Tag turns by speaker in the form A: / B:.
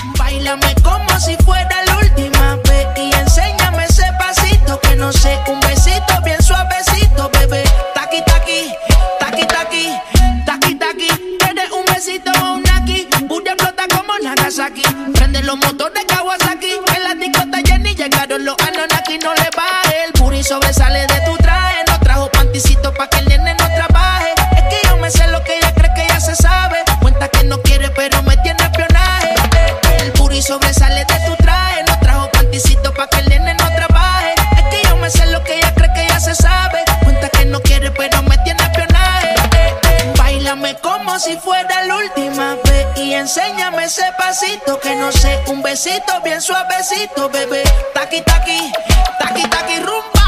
A: Báilame como si fuera la última vez y enséñame ese pasito que no sé, un besito bien suavecito, bebé. Taqui, taqui, taqui, taqui, taqui, taqui. ¿Quieres un besito o un aquí? Booty explota como Nagasaki. Prende los motores Kawasaki. En la disco está llena y llegaron los Anunnaki. No le baje, el booty sobresale de tu traje. No trajo panticito pa' que el nene no trabaje. Es que yo me sé lo que ella cree que ya se sabe. Cuenta que no quiere pero me tiene espionaje. El booty sobresale de tu traje. No trajo panticito pa' que el nene no trabaje. Es que yo me sé lo que ella cree que ya se sabe. Cuenta que no quiere pero me tiene espionaje. Báilame como si fuera la última vez y enséñame ese pasito que no sé, un besito bien suavecito, bebé. Taqui, taqui, taqui, taqui, rumba.